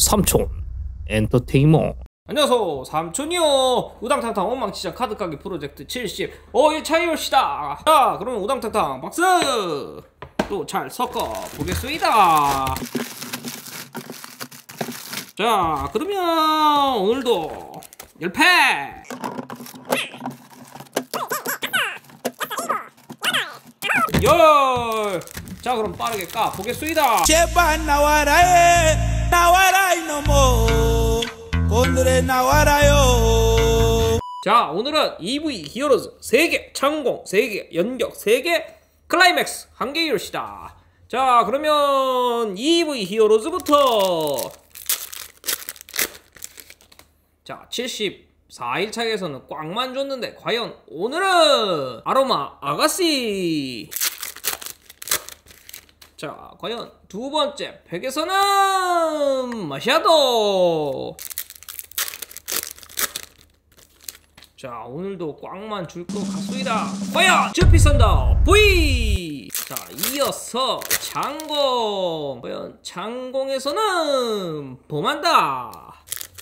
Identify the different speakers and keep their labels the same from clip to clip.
Speaker 1: 삼촌 엔터테인먼트.
Speaker 2: 안녕하세요, 삼촌이요. 우당탕탕 엉망진창 카드가게 프로젝트 75일차이올시다. 자, 그러면 우당탕탕 박스 또 잘 섞어 보겠습니다. 자, 그러면 오늘도 10팩. 자, 그럼 빠르게 까 보겠습니다.
Speaker 3: 제발 나와라 나와라 이놈아 오늘의 나와라요.
Speaker 2: 자, 오늘은 EV 히어로즈 3개, 창공 3개, 연격 3개, 클라이맥스 1개 이올시다. 자, 그러면 EV 히어로즈부터. 자, 74일차에서는 꽉만 줬는데 과연 오늘은 아로마 아가씨. 자, 과연 두 번째 팩에서는 마샤도. 자, 오늘도 꽉만 줄 것 같습니다. 과연 주피 썬더 V. 자, 이어서 창공. 과연 창공에서는 봄한다.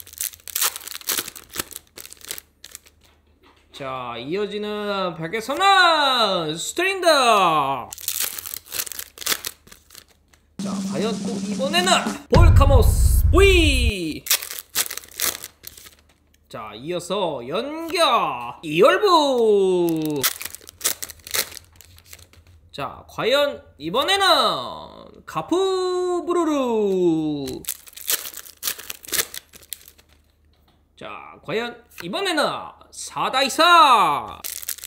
Speaker 2: 자, 이어지는 팩에서는 스트링더. 자, 과연 또 이번에는 볼카모스 V. 자, 이어서 연격 이열부. 자, 과연 이번에는 가프부르르. 자, 과연 이번에는 사다이사.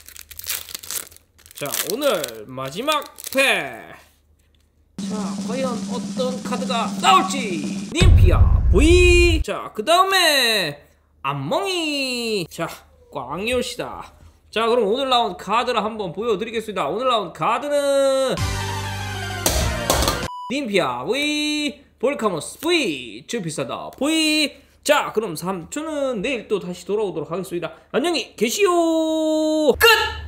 Speaker 2: 자, 오늘 마지막 팩. 자, 과연 어떤 카드가 나올지. 님피아 V. 자, 그 다음에 안멍이. 자, 꽝이올시다. 자, 그럼 오늘 나온 카드를 한번 보여드리겠습니다. 오늘 나온 카드는 님피아 V, 볼카모스 V, 주피사다 V. 자, 그럼 삼촌은 내일 또 다시 돌아오도록 하겠습니다. 안녕히 계시오. 끝!